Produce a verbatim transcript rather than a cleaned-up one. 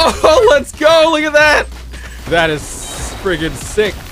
Oh, let's go! Look at that! That is friggin' sick.